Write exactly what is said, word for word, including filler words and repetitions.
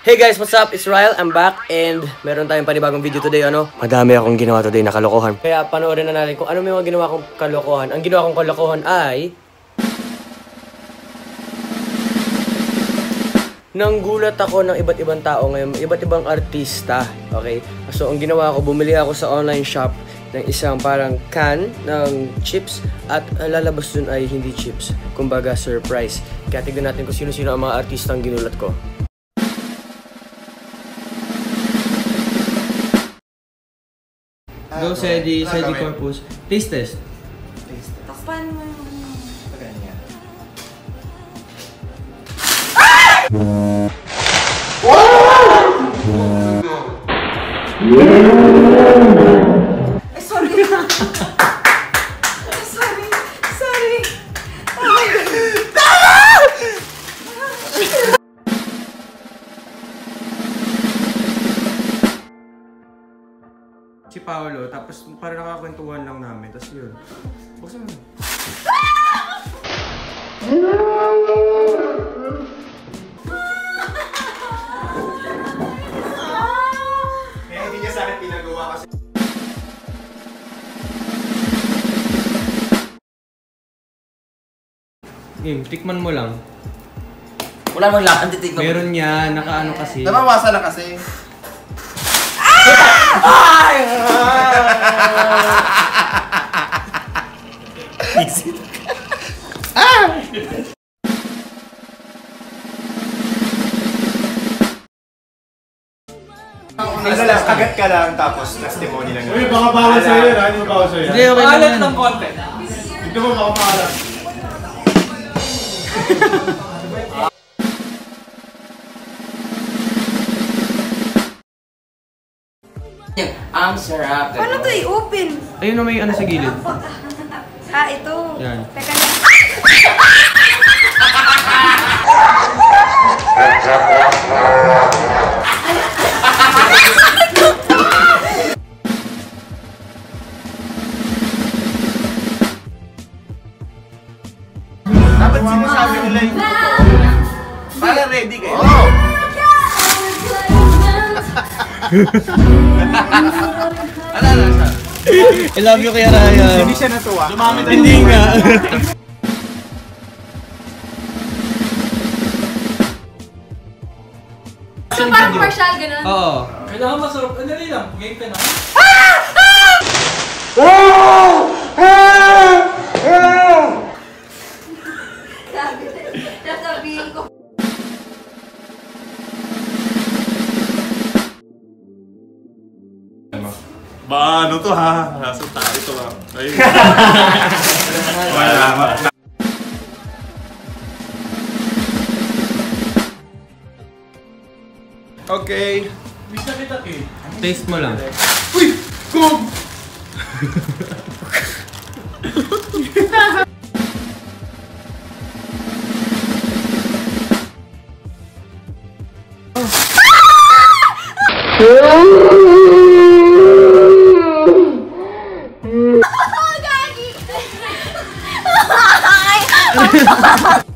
Hey guys, what's up? It's Ryle, I'm back and meron tayong panibagong video today, ano? Madami akong ginawa today na kalokohan. Kaya panoorin na natin kung ano may mga ginawa kong kalokohan. Ang ginawa kong kalokohan ay... Nanggulat ako ng iba't ibang tao ngayon, iba't ibang artista, okay? So, ang ginawa ko, bumili ako sa online shop ng isang parang can ng chips at lalabas dun ay hindi chips. Kumbaga, surprise. Kaya tignan natin kung sino-sino ang mga artista ang ginulat ko. Go, Sedi, Sedi Corpus. Taste test. Taste test. Takpan mo yung... Ganyan. Ay, sorry. Sorry. Sorry. Si Paolo, tapos parang nakakwentuhan lang namin, tapos yun. Buksan mo. Kaya hindi niya sa akin pinagawa kasi. Game, tikman mo lang. Wala mong lahat ang titignan. Meron niya, nakaano kasi. Nabawasan na kasi. Ay! Easy. Ah! Ano lang, kagat ka lang tapos testimony lang. Uy, baka bawal sa'yo yun, ano bawal sa'yo? Hindi, okay Paalat naman. ng konti. Ito mo, baka paalat. Ang sarap. Paano to i-open? Ayun na may ano sa gilid. Ah, ito. Yan. Teka lang. Dapat sinasabi nila yung totoo. Para ready kayo. Ano na siya? I love you kaya Ryan. Hindi siya natuwa. Hindi nga. So, parang partial, ganun? Oo. Kailangan masarap. Ano rin lang? Game ka na? Sabi, sasabihin ko. Ba, ano to ha? Nasa tayo to ha. Ayun. Wala. Okay. Bisa kita eh. Taste mo lang. Uy! Kung! Gagi!